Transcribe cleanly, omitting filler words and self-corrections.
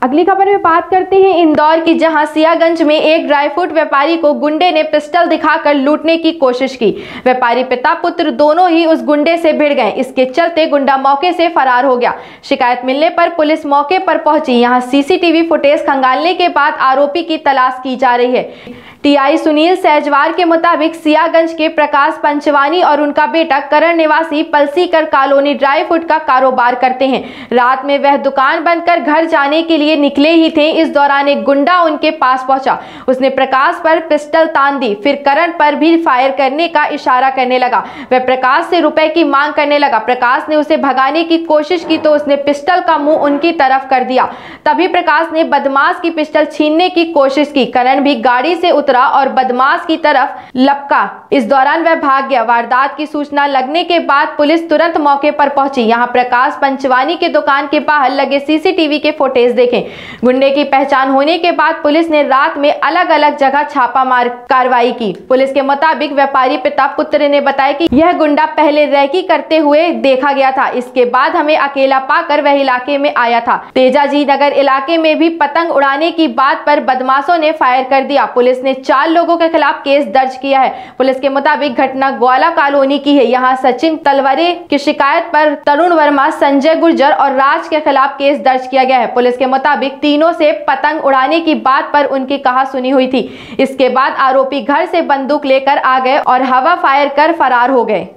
अगली खबर में बात करते हैं इंदौर की, जहां सियागंज में एक ड्राई फ्रूट व्यापारी को गुंडे ने पिस्टल दिखाकर लूटने की कोशिश की। व्यापारी पिता पुत्र दोनों ही उस गुंडे से भिड़ गए। इसके चलते गुंडा मौके से फरार हो गया। शिकायत मिलने पर पुलिस मौके पर पहुंची। यहां सीसीटीवी फुटेज खंगालने के बाद आरोपी की तलाश की जा रही है। टीआई सुनील सहजवार के मुताबिक सियागंज के प्रकाश पंचवानी और उनका बेटा करण निवासी पलसीकर कॉलोनी ड्राई फ्रूट का कारोबार करते हैं। रात में वह दुकान बंद कर घर जाने के लिए निकले ही थे। इस दौरान एक गुंडा उनके पास पहुंचा। उसने प्रकाश पर पिस्टल तान दी, फिर करण पर भी फायर करने का इशारा करने लगा। वह प्रकाश से रुपए की मांग करने लगा। प्रकाश ने उसे भगाने की कोशिश की तो उसने पिस्टल का मुंह उनकी तरफ कर दिया। तभी प्रकाश ने बदमाश की पिस्टल छीनने की कोशिश की। करण भी गाड़ी से उतरा और बदमाश की तरफ लपका। इस दौरान वह भाग गया। वारदात की सूचना लगने के बाद पुलिस तुरंत मौके पर पहुंची। यहां प्रकाश पंचवानी के दुकान के बाहर लगे सीसीटीवी के फुटेज देखे। गुंडे की पहचान होने के बाद पुलिस ने रात में अलग अलग जगह छापामार कार्रवाई की। पुलिस के मुताबिक व्यापारी पिता पुत्र ने बताया कि यह गुंडा पहले रैकी करते हुए देखा गया था। इसके बाद हमें अकेला पाकर वह इलाके में आया था। तेजाजी नगर इलाके में भी पतंग उड़ाने की बात पर बदमाशों ने फायर कर दिया। पुलिस ने 4 लोगों के खिलाफ केस दर्ज किया है। पुलिस के मुताबिक घटना ग्वाला कॉलोनी की है। यहां सचिन तलवरे की शिकायत पर तरुण वर्मा, संजय गुर्जर और राज के खिलाफ केस दर्ज किया गया है। पुलिस के मुताबिक तीनों से पतंग उड़ाने की बात पर उनकी कहासुनी हुई थी। इसके बाद आरोपी घर से बंदूक लेकर आ गए और हवा फायर कर फरार हो गए।